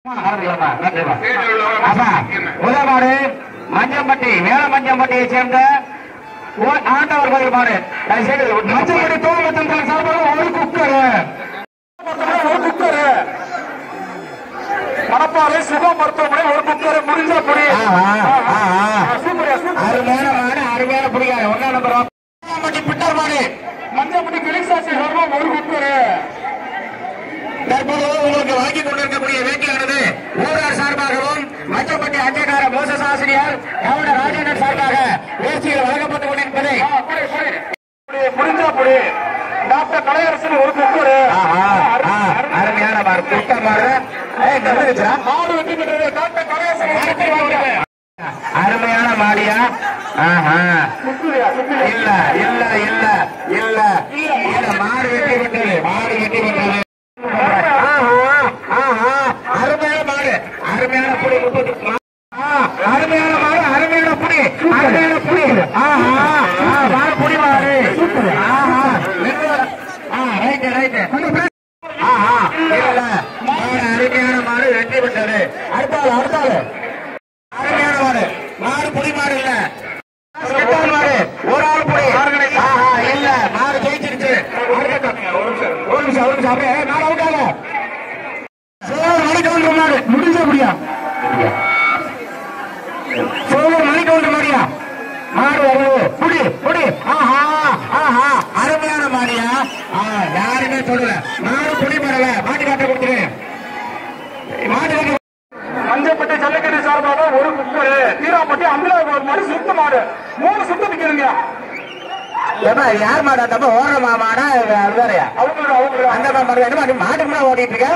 முதல் மாடு மஞ்சம்பட்டி மேல மஞ்சம்பட்டியை சேர்ந்த ஆண்டவர் கோயில் மாடு. மஞ்சம்பட்டி தோல்வத்தன் சார்பாக ஒரு குக்கர் மணப்பாறை சுக மருத்துவமனை ஒரு குக்கர் முடிஞ்ச புடி. அருமையான மாடு, அருமையான புடிக்காரு. ஒன்னா நம்பர் மஞ்சம்பட்டி பிட்டர் மாடு, மஞ்சம்பட்டி கிளிசாசி சார்பாக ஒரு குக்கர். தற்போது உங்களுக்கு வாங்கி கொண்டிருக்கக்கூடிய வேட்டையானது ஊரார் சார்பாகவும் மஞ்சப்பட்டி அஞ்சக்கார மோசஸ் ஆசிரியர் கவுண்டர் ராஜேந்திரன் சார்பாக வேட்சிகள் வழங்கப்பட்டுக் கொண்டிருப்பதை புரிஞ்சாப்புடி டாக்டர் கலையரசன் ஒரு குக்கர். அருமையான மாடு, குட்ட மாடு. மாடு வெற்றி பெற்றது டாக்டர் கலையரசன். அருமையான மாடியா? இல்ல இல்ல இல்ல இல்ல இல்ல மாடு வெற்றி பெற்றது, மாடு வெற்றி பெற்றது. அருமையான மாடு, அருமையான புடி. அருமையான மாடு, அருமையான புடி, அருமையான புடி. மாடு புடி மாடு. அருமையான மாடு வெற்றி பெற்றது. அடுத்தாள் அடுத்தாள் அருமையான மாடு, மாடு புடி மாடு இல்ல மாடு ஒரு ஆள் புடி இல்ல மாடு ஜெயிச்சிருச்சு. ஒரு நிமிஷம் ஒரு நிமிஷம் அப்படியே நாலு அவுட்டாங்க. மணிக்கவுண்டர் மாடு முடிஞ்ச முடியா? மணிக்கவுண்டர் மாடியா? மாடு வருது புடி புடி. அருமையான மாடியா? யாருமே சொல்லல. மாடு புடி மாடல மாட்டு காட்ட கொடுத்துரு. மாட்டு மஞ்சப்பட்டி ஜல்லிக்கட்டு சார்பாக ஒரு குக்கர், தீராப்பட்டி அம்பலாவுக்கு ஒரு மாடு, சுத்த மாடு 3 சுத்த நிக்கிறீங்க. யார் மாடா? தப்ப ஓடுற மாடா? வேறையா? அவங்க அந்த மாடு என்ன மாட்டுக்கு மேல ஓடிட்டு இருக்க?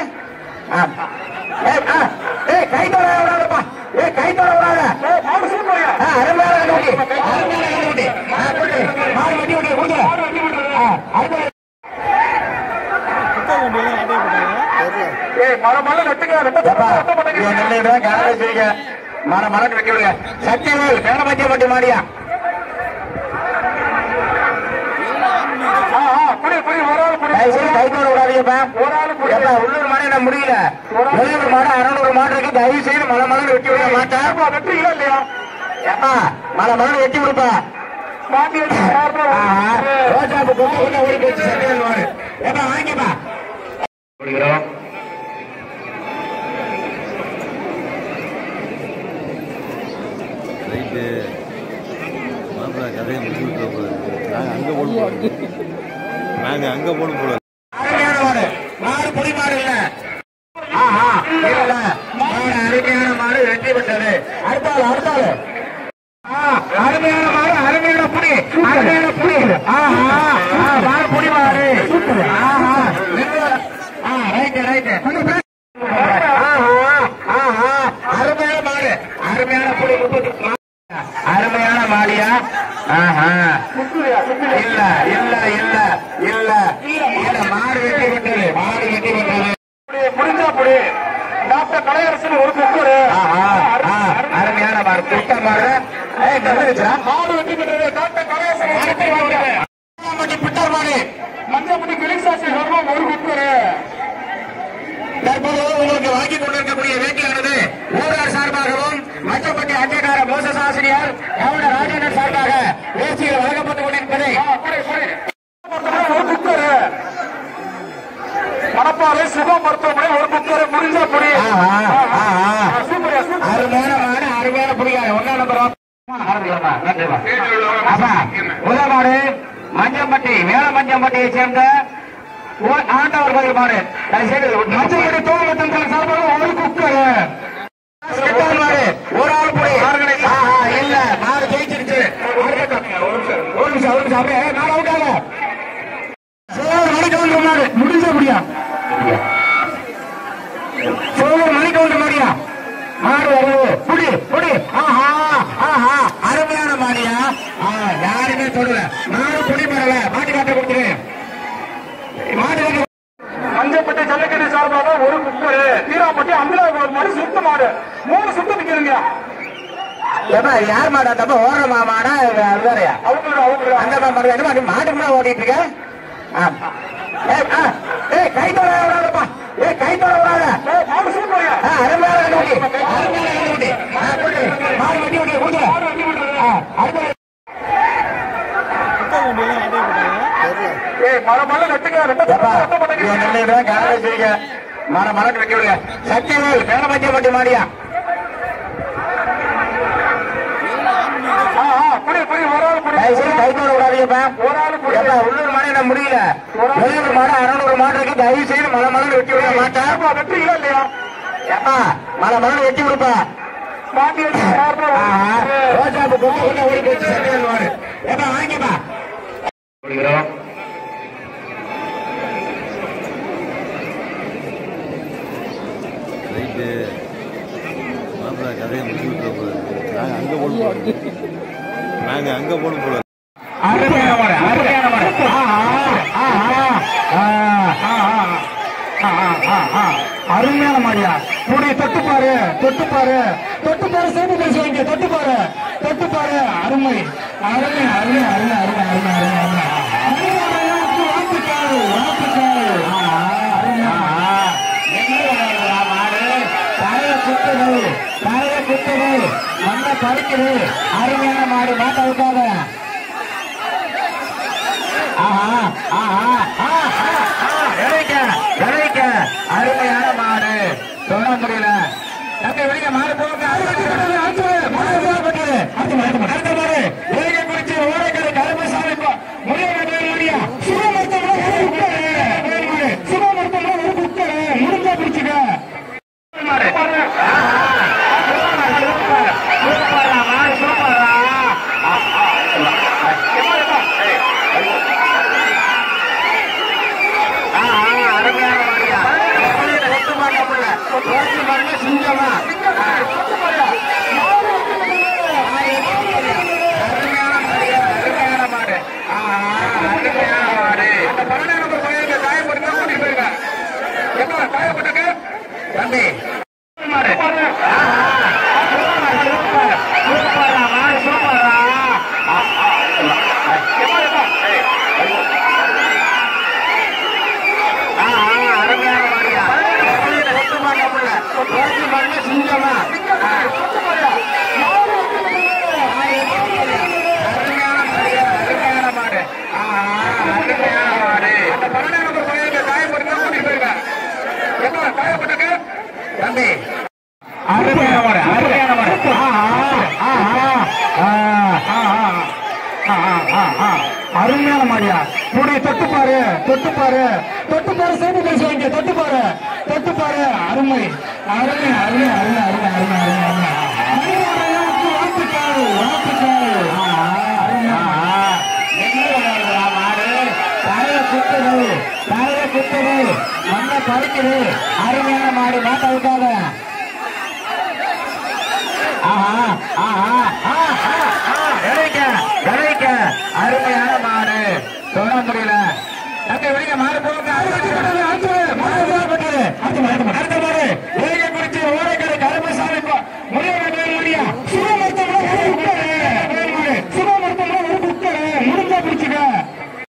கை தோட விடாதப்பா, கை தோட விடாத. அருமையான மாடு வெட்டி விட்டு கொடுத்து மரம் வெட்டி விடுங்க. சக்திவேல் மேலமத்தியப்பட்டி மாடியா? கைத்தோட விடாதீங்கப்பா. உள்ளூர் மாடு என்ன முடியல. வெளியூர் மாடு 600 மாடு இருக்கு. தயவு செய்து மலை மலர் வெட்டி விட மாட்டேன். வெட்டுறீங்களா இல்லையா? மலை மலர் வெட்டி விடுப்பா. ரோஜாப்பு கொண்டு ஓடி போச்சு. சக்திவேல் மாடு எப்ப வாங்கிப்பா. கதையை முடிச்சு நாங்க அங்க போன போல. அருமையான மாடு, மாடு புடி மாடு இல்ல மாடு, அருமையான மாடு வெற்றி பெற்றது. அடுத்தாள் அடுத்தாள் அருமையான மாடு, அருமையான புடி, அருமையான புடி. மாடு புடி மாடு. அருமையான மாடு, அருமையான புடி. அருமையான மாடியா? இல்ல இல்ல இல்ல இல்ல இல்ல மாடு வெட்டி விட்டது, மாடு வெட்டி விட்டது. முடிஞ்சா புடி டாக்டர் கலையரசன் ஒரு குக்கர். அருமையான மாடு, குட்ட மாடு. மாடு வெட்டி விட்டது டாக்டர் கலையரசன். பிட்டர் மாடு, மஞ்சப்பட்டி கிளிசாசி ஒரு குக்கர். தற்போது உங்களுக்கு வாங்கி கொண்டிருக்கக்கூடிய வேட்டையானது ஊரார் சார்பாகவும் மஞ்சப்பட்டி அஞ்சக்கார மோசஸ் ஆசிரியர் கவுண்டர் ராஜேந்திரன் சார்பாக வேட்சிகள் வழங்கப்பட்டுக் கொண்டிருப்பதை ஒரு குக்கர். மணப்பாறை சுக மருத்துவமனை ஒரு குக்கர் முடிஞ்ச புடி. அருமையான மாடு, அருமையான புடிக்காரு. ஒன்னா நம்பர் முதல் மாடு மஞ்சம்பட்டி மேல மஞ்சம்பட்டியை சேர்ந்த ஆண்டவர் கோயில் மாடு. மஞ்சப்பட்டி தோல்வத்தன் சார்பாக ஒரு குக்கர் மாடு ஒரு ஆள் புடி இல்ல மாடு ஜெயிச்சிருச்சு. ஒரு நிமிஷம் ஒரு நிமிஷம் அப்படியே நாலு அவுட்டாங்க. மணிக்கவுண்டர் மாடு முடிஞ்ச முடியா? மணிக்கவுண்டர் மாடியா? மாடு வருது புடி புடி. அருமையான மாடியா? யாருமே சொல்லல. மாடு புடி மாடல மாட்டு காட்ட கொடுத்துரு. மஞ்சப்பட்டி ஜல்லிக்கட்டு சார்பாக ஒரு குக்கர், தீராப்பட்டி அம்பலாவுக்கு ஒரு மாடு, சுத்த மாடு 3 சுத்த நிக்கிறீங்க. யார் மாடா? தப்ப ஓடுற மாடா? வேறையா? அவங்க அந்த மாடு என்ன மாட்டுக்கு மேல ஓடிட்டு இருக்க? கை தோட விடாதப்பா, கை தோட விடாத. மாடு சூப்பரியா? அருமையான கண்டுபிடி மாடு வெட்டி விட்டு கொடுத்துரு. மரம் வெட்டி விடுங்க. சக்திவேல் மேலமஞ்சப்பட்டி மாடியா உள்ளூர் மாடு என்ன முடியல. வெளியூர் மாடு 600 மாடு இருக்கு. தயவு செய்து மலை வெட்டி விட மாட்டேன். வெற்றி இல்லையா மலை வெட்டி விடுப்பா. ரோஜாப்பு கொண்டு ஓடி போச்சு. சக்திவேல் மாடு எப்ப வாங்கிப்பா. ரைட்டு மாப்பிள்ள கதையை முடிச்சுட்டு போகுது. நாங்கள் அங்கே போன போல அருமையான மாடு அருமையான மாடியா. கூடிய தொட்டுப்பாரு சேர்ந்து பேசுவாங்க. தொட்டுப்பாரு அருமை அருமை அருமை அருமை அருமை அருமை அருமை தலைய குத்துது மண்ண பறிக்குது. அருமையான மாடு மாட்டாவுக்காக அருமையான மாடு சொல்ல முடியல. தம்பி வெளிய மாடு போக குறிச்சி ஓரக்கரை கருமசாமி முடியா சுபமருத்துவமனை முடிஞ்சா பிடிச்சுக்க. தம்பி தம்பி அருமையான மாடியா. கூடிய தொட்டுப்பாரு சேர்ந்து பேசுவாங்க. தொட்டுப்பாரு அருமை அருமை அருமை அருமை அருமை அருமை அருமை தலைய குத்துது மண்ண பறிக்குது. அருமையான மாடு மாட்டாவுக்காக